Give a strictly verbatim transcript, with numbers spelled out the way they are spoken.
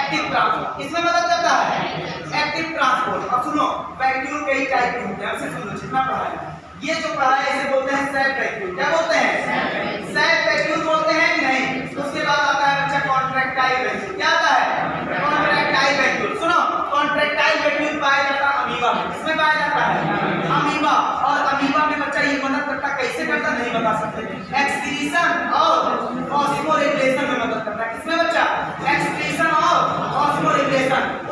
Active transport, इसमें मदद करता है एक्टिव ट्रांसपोर्ट। अब सुनो वैक्यूल कई टाइप के होते हैं, हमसे सुनो जितना पढ़ा है ये जो पढ़ा है इसे बोलते हैं सेफ वैक्यूल। क्या बोलते हैं? सेफ वैक्यूल बोलते हैं कि नहीं? उसके बाद आता है बच्चा कॉन्ट्रैक्टाइल वैक्यूल। क्या आता है? Contractile vacuole. सुनो कॉन्ट्रैक्टाइल वैक्यूल पाया जाता है अमीबा में। किसमें पाया जाता है? अमीबा। और अमीबा में बच्चा ये मदद करता कैसे करता नहीं बता सकते, एक्सक्रीशन और ऑस्मोरेगुलेशन में मदद करता है। किसमें बच्चा? एक्सक्रीशन और ऑस्मोरेगुलेशन।